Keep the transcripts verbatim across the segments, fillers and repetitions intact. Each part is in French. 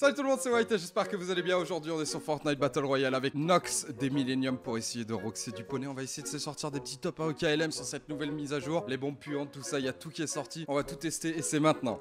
Salut tout le monde, c'est White et j'espère que vous allez bien. Aujourd'hui on est sur Fortnite Battle Royale avec Nox des Millennium pour essayer de roxer du poney. On va essayer de se sortir des petits top un au K L M sur cette nouvelle mise à jour. Les bombes puantes, tout ça, il y a tout qui est sorti. On va tout tester et c'est maintenant.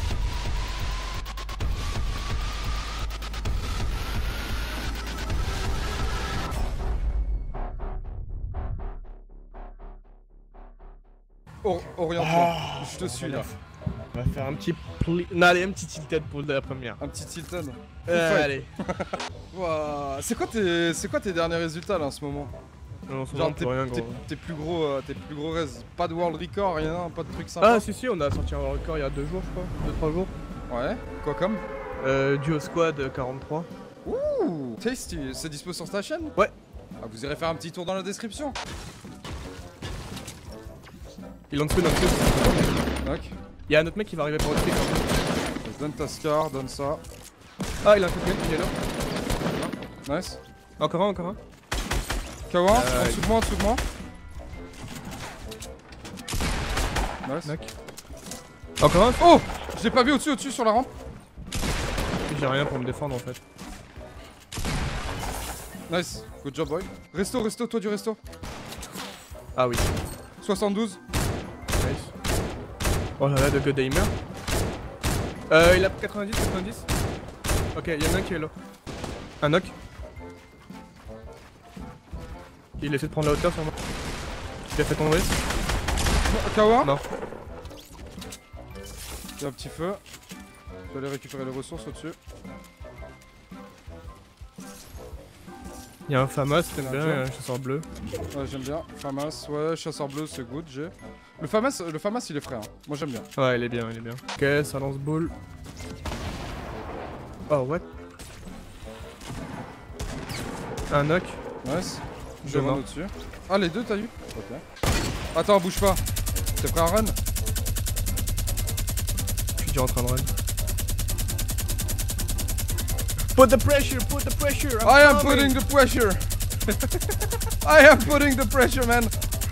Or Oriente-toi, Ah, je te suis là. On va faire un petit pli... Non, allez, un petit tilted pour la première. Un petit Tilton. Euh, allez. Wow. C'est quoi tes c'est quoi tes derniers résultats là en ce moment? Non, en ce Genre moment, t'es pour rien, gros. t'es plus gros, euh, t'es plus gros res. Pas de world record, rien, pas de trucs sympas. Ah, si, si, on a sorti un record il y a deux jours, je crois. Deux, trois jours. Ouais, quoi comme? Euh, Duo Squad quarante-trois. Ouh, tasty, c'est dispo sur ta chaîne? Ouais. Ah, vous irez faire un petit tour dans la description. Il est en dessous, il est en dessous. Ok. Il y a un autre mec qui va arriver pour au-dessus. Donne ta scar, donne ça. Ah, il a un coup de gueule, il est là. Nice. Encore un, encore un. K un, Euh, en dessous de moi, en dessous de moi. Nice. Knock. Encore un. Oh, je l'ai pas vu au-dessus, au-dessus sur la rampe. J'ai rien pour me défendre en fait. Nice, good job boy. Resto, resto, toi du resto. Ah oui. soixante-douze. Nice. Oh là là, de God Aimer. Euh, il a quatre-vingt-dix, quatre-vingt-dix. Ok, il y en a un qui est là. Un knock. Il essaie de prendre la hauteur sur moi. Il a fait tomber. K un. Non. Il y a un petit feu. Je vais aller récupérer les ressources au-dessus. Il y a un Famas, t'aimes Un bien, job. et un chasseur bleu. Ouais, j'aime bien. Famas, ouais, chasseur bleu, c'est good, j'ai. Le Famas, le Famas, il est frais, hein. Moi j'aime bien. Ouais, il est bien, il est bien. Ok, ça lance boule. Oh, what? Un knock. Nice. Je Deux run morts. au-dessus. Ah, les deux, t'as eu? Ok. Attends, bouge pas. T'es prêt à run? Je suis déjà en train de run. Put the pressure, put the pressure! I'm I am coming. putting the pressure. I am putting the pressure, man.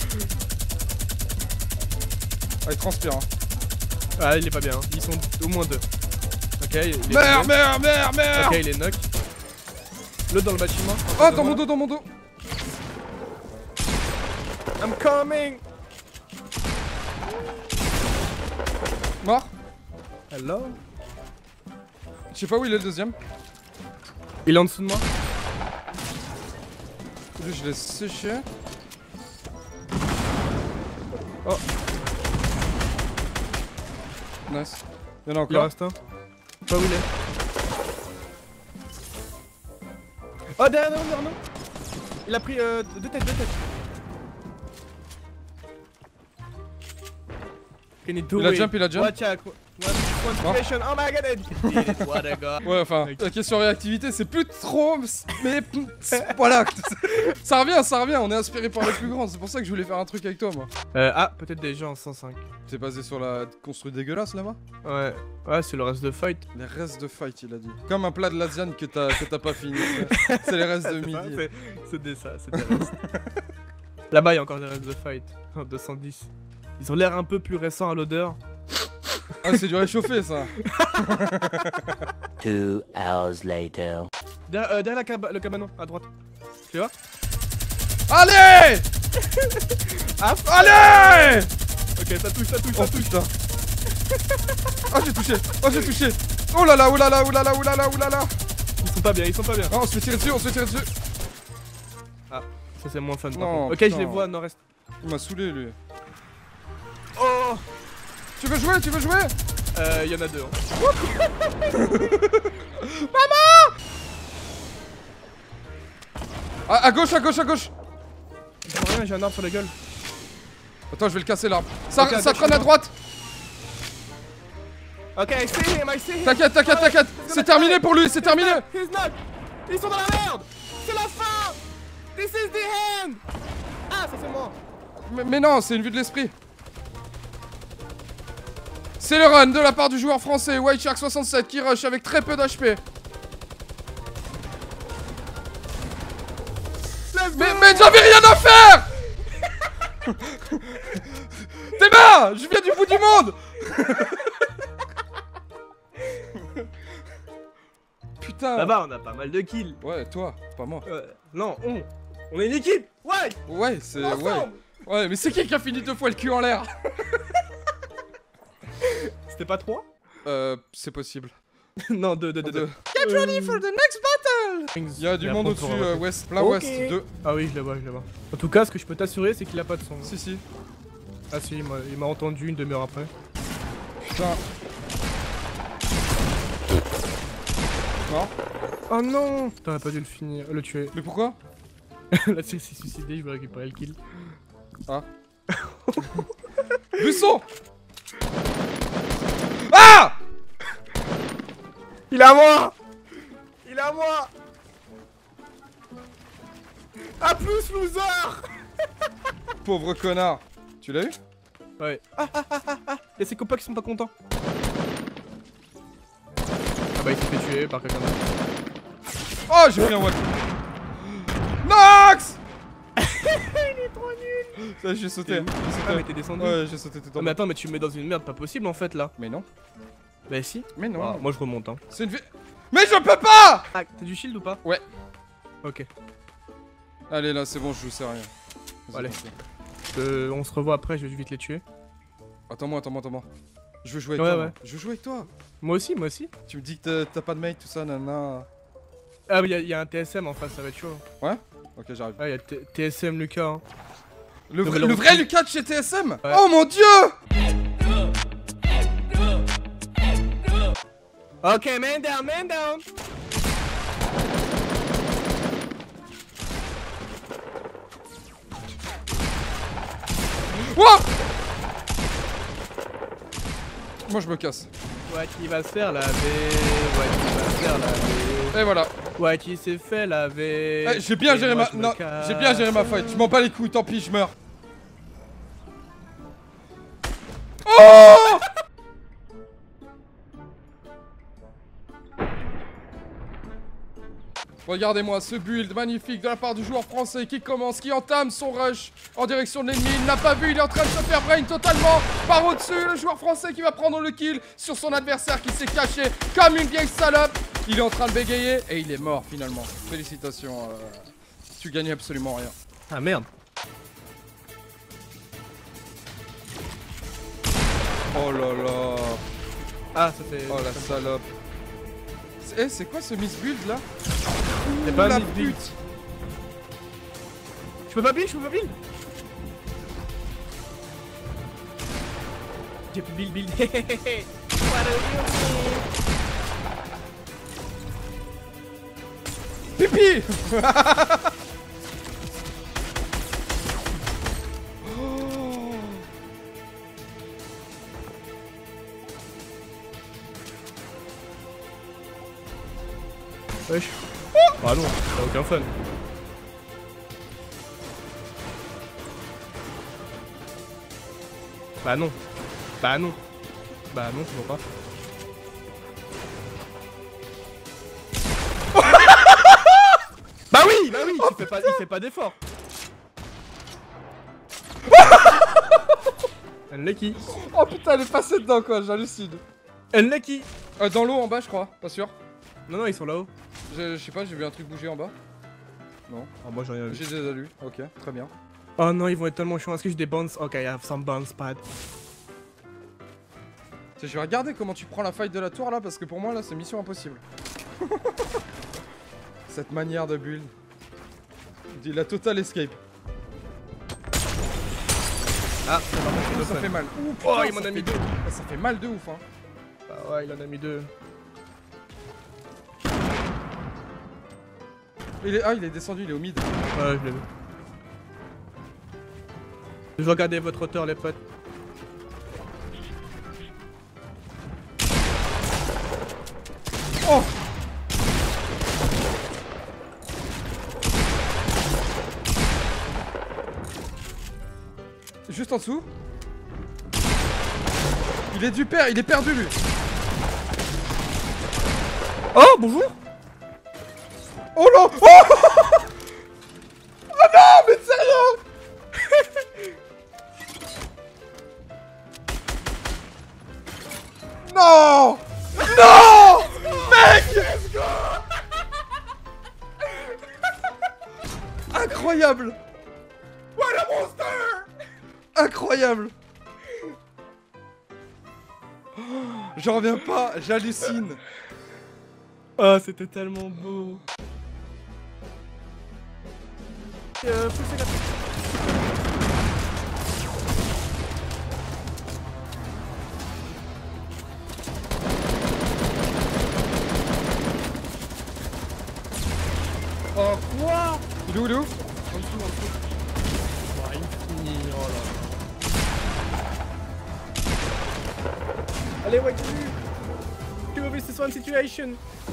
Ah, il transpire, hein. Ah, il est pas bien, hein. Ils sont au moins deux. Ok, il est. Merde, merde, merde, merde. Ok, il est knock. L'autre dans le bâtiment. Oh, dans mon dos, dans mon dos. I'm coming! Mort. Hello? Je sais pas où il est le deuxième. Il est en dessous de moi. Lui, je l'ai séché. Oh. Nice. Il y en a Il en encore. reste un. Pas où il est. Oh, derrière, derrière, derrière, non. Il a pris euh, deux têtes, deux têtes. Can you do Il a it? jump, il a jump. Watch out. One, one situation. Oh my god, he did it. What a god. Ouais, enfin, Ok. la question réactivité, c'est plus trop. Mais voilà. Ça revient, ça revient. On est inspiré par les plus grands. C'est pour ça que je voulais faire un truc avec toi, moi. Euh, ah, peut-être des gens en cent cinq. T'es basé sur la construite dégueulasse là-bas? Ouais, ouais, c'est le reste de fight. Les restes de fight, il a dit. Comme un plat de lasagne que t'as que t'as pas fini. C'est les restes de C'est pas- midi. c'est- C'est des ça, c'est des restes. Là-bas, il y a encore des restes de fight. En deux cent dix. Ils ont l'air un peu plus récents à l'odeur. Ah, c'est du réchauffé ça. Two hours later. Derrière, euh, derrière la caba- le cabanon, à droite. Tu vois? Allez! Ah, Allez! ok, ça touche, ça touche, Oh ça touche. putain. Oh, j'ai touché. Oh, j'ai touché. Oh là là, oh là là, oh là là, oh là là, oh là là. Ils sont pas bien, ils sont pas bien. Oh, on se fait tirer dessus, on se fait tirer dessus. Ah, ça c'est moins fun. par Non, contre. Ok, putain. je les vois, nord-est. Il m'a saoulé lui. Oh! Tu veux jouer? Tu veux jouer? Euh, il y en a deux. Hein. À, à gauche, à gauche, à gauche. J'ai rien, j'ai un arbre sur la gueule. Attends, je vais le casser l'arbre. Ça, Ok, ça gauche, traîne à à droite. Ok, I see him, I see him. T'inquiète, t'inquiète, t'inquiète. C'est terminé pour lui, c'est terminé. He's not. Ils sont dans la merde. C'est la fin. This is the end. Ah, ça c'est moi. Mais, mais non, c'est une vue de l'esprit. C'est le run de la part du joueur français White Shark soixante-sept qui rush avec très peu d'H P. Mais, mais j'avais rien à faire. T'es bas. Je viens du bout du monde. putain. Là-bas, on a pas mal de kills. Ouais, toi, pas moi. Euh, non, on. On est une équipe. Ouais. Ouais, c'est... Ouais. Ensemble. Ouais, mais c'est qui qui a fini deux fois le cul en l'air? C'était pas trois? Euh, c'est possible. Non, deux, deux, deux, deux. Get ready for the next battle! Il y a du monde au-dessus, euh, ouest, plein Ok. ouest, deux. Ah oui, je le vois, je le vois. En tout cas, ce que je peux t'assurer, c'est qu'il a pas de son. Si, si. Ah si, il m'a- il m'a entendu une demi-heure après. Putain. Non? Oh non! T'aurais pas dû le finir, le tuer. Mais pourquoi? Là, c'est suicidé, je vais récupérer le kill. Ah. Buisson! Ah! Il est à moi! Il est à moi! A plus, loser! Pauvre connard. Tu l'as eu? Ouais. Ah ah ah ah ah! Y'a ses copains qui sont pas contents. Ah bah il s'est fait tuer par quelqu'un d'autre. Oh, j'ai pris un one. Nox! Il est trop nul! Ça, j'ai sauté. T'es où? J'ai sauté. Ah mais t'es descendu? Ouais, j'ai sauté, t'es Non tombé. mais attends, mais tu me mets dans une merde pas possible en fait là. Mais non. Bah si. Mais non. Ah, moi je remonte hein. C'est une vie. Mais je peux pas! Ah, t'as du shield ou pas? Ouais. Ok. Allez, là, c'est bon, je joue sérieux. Vas-y, Allez. continue. Euh, on se revoit après, je vais vite les tuer. Attends-moi, attends-moi, attends-moi. Je veux jouer avec Ouais, toi. ouais. moi. Je veux jouer avec toi. Moi aussi, moi aussi. Tu me dis que t'as- t'as pas de mate, tout ça, nanana. Ah mais y'a y a un T S M en face, ça va être chaud. Ok, j'arrive. Ah y'a T- TSM Lucas hein. Le, vrai- mais le le vrai recul- Lucas de chez T S M? Ouais. Oh mon dieu! Ok, man down, man down! Wouah! Moi, je me casse. Ouais, qui va se faire laver? Ouais, qui va se faire laver? Et voilà. Ouais, qui s'est fait laver? Eh, j'ai bien Et géré moi, ma. je me Non, casse. j'ai bien géré ma fight. Je m'en bats les couilles, tant pis, je meurs. Oh! Regardez-moi ce build magnifique de la part du joueur français qui commence, qui entame son rush en direction de l'ennemi. Il n'a pas vu, il est en train de se faire brain totalement par au-dessus. Le joueur français qui va prendre le kill sur son adversaire qui s'est caché comme une vieille salope. Il est en train de bégayer et il est mort finalement. Félicitations, euh, tu gagnais absolument rien. Ah merde! Oh là là. Ah, ça fait. Oh la salope. C'est- Eh, c'est quoi ce miss build là? C'est pas la un build. pute. Je peux pas build, je peux pas build! J'ai pu build, build. What a real Pipi. Wesh. Ah non, t'as aucun fun. Bah non. Bah non. Bah non, toujours pas. Bah oui, bah oui, il fait pas, il fait pas d'effort. Unlucky. Oh putain, elle est passée dedans quoi, j'hallucine. Unlucky. Euh, dans l'eau en bas, je crois, pas sûr. Non, non, ils sont là-haut. Je je sais pas, j'ai vu un truc bouger en bas. Non, Ah, moi j'ai rien vu. j'ai déjà lu. Ok, très bien. Oh non, ils vont être tellement chiants. Est-ce que j'ai des bounce? Ok, I have some bounce pad. Tiens, je vais regarder comment tu prends la fight de la tour là, parce que pour moi là, c'est mission impossible. Cette manière de build. Dis la total escape. Ah, ça va passer Ouh, deux ça fun. fait mal. Ouh, Oh, putain, il m'en ça a mis fait- deux. Ah, ça fait mal de ouf, hein. Bah ouais, il en a mis deux. Il est... Ah, il est descendu, il est au mid. Ouais, je l'ai vu. Je regardais votre hauteur, les potes. Oh! Juste en dessous. Il est du père, il est perdu lui. Oh, bonjour. Oh non! Oh, oh non, mais sérieux? Non! Non! Mec! Incroyable. What a monster! Incroyable. Oh, j'en reviens pas, j'hallucine. Oh, c'était tellement beau. Euh, poussez la... Oh quoi? Il est où, il est où? En dessous, en dessous. Oh, infini, oh là. Allez, ouais, tu Tu veux this one situation?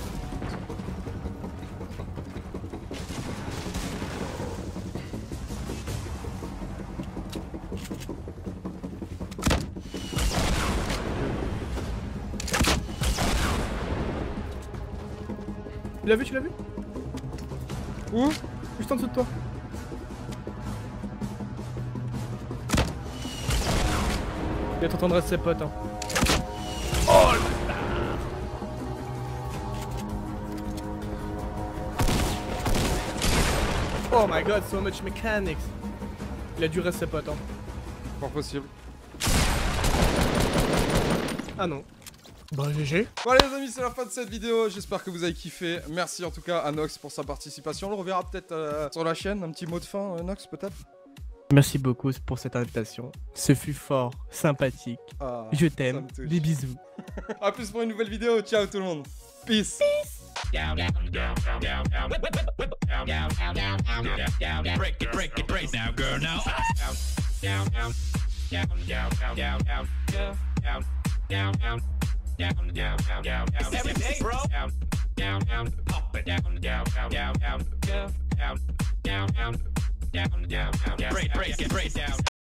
Tu l'as vu, tu l'as vu? Où? Juste en dessous de toi. Il va t'entendre ses potes hein. Oh là là. Oh my god, so much mechanics. Il a dû rester ses potes hein. Pas possible. Ah non. Bah G G. Voilà les amis, c'est la fin de cette vidéo, j'espère que vous avez kiffé. Merci en tout cas à Nox pour sa participation. On le reverra peut-être euh, sur la chaîne. Un petit mot de fin, euh, Nox, peut-être? Merci beaucoup pour cette invitation. Ce fut fort, sympathique. Ah, Je ça t'aime. me touche. Des bisous. A plus pour une nouvelle vidéo. Ciao tout le monde. Peace. Down, down, down, down, down, down, whip, whip, whip, down, down, down, down, down, down, down, break it, break it, break now, girl, now. Down, down, down, down, down, down, down, down, down, down, down, down, down, down, down, every day, bro. Down, down, down, pop it, down, down, down, down, down, down, down, down, down, down, down, down, break, break it, break down.